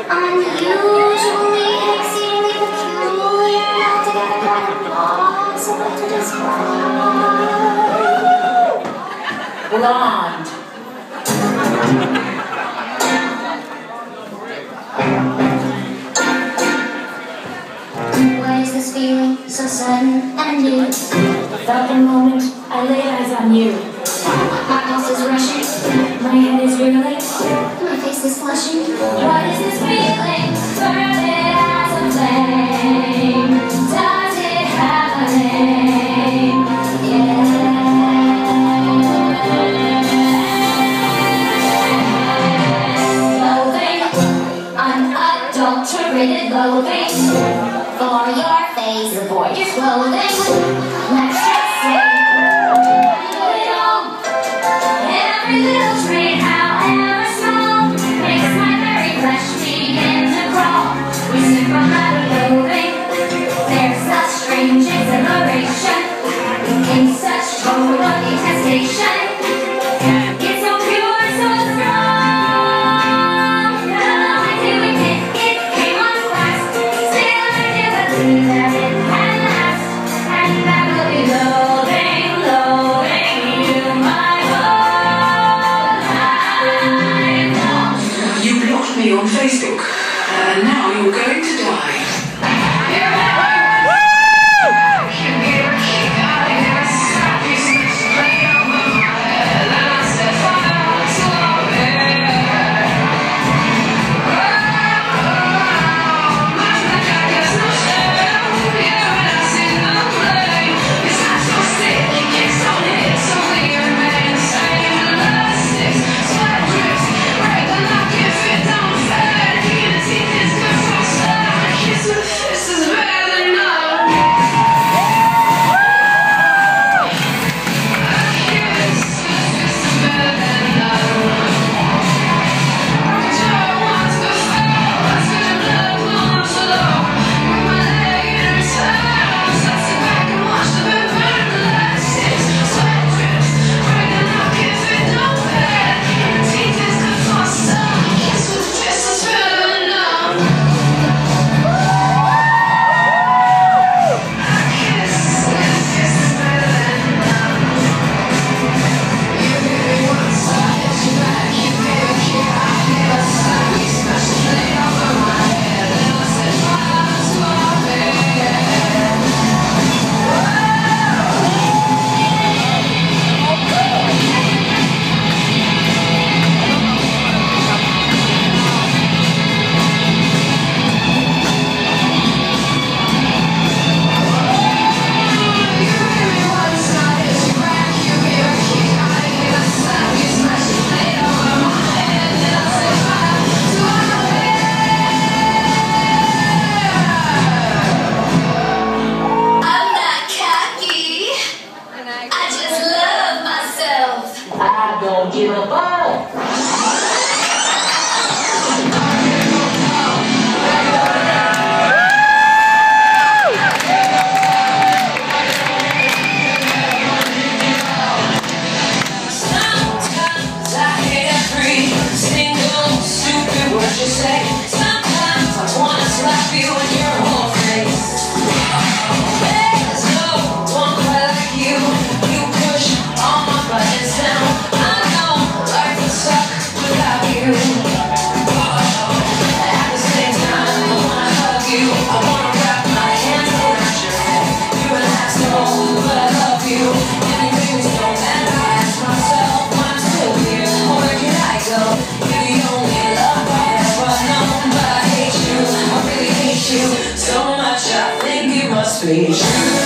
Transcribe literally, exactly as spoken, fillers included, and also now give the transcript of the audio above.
Unusually, exceedingly peculiar, altogether quite impossible to describe. Blonde. Why is this feeling so sudden and new? Felt the moment I laid eyes on you. My pulse is rushing, My head is reeling. my face is flushing. What is this feeling? Burning as a flame. Does it have a name? Yeah. Loathing, unadulterated loathing for your face, your voice, clothing. Let's just say, little, every little trait, however small, makes my very flesh begin to crawl. We sip from that loathing. There's such strange exhilaration in such total detestation. It's so pure, so strong. No, I do admit it came on fast. Still, I do believe that it can last. And that will be loathing, loathing you my whole life long. You blocked me on Facebook, and now you're going to die. I don't give a fuck. Sometimes I hate every single stupid word you say. Sometimes I wanna slap you in your whole face. There's no one quite like you. You push all my buttons down. I know life would suck without you. At the same time, I wanna hug you. I wanna wrap my hands around your head. You're an asshole, but I love you. Anything is no matter. I ask myself, why I'm still here. Where can I go? You're the only love I ever known, but I hate you. I really hate you so much. I think it must be true.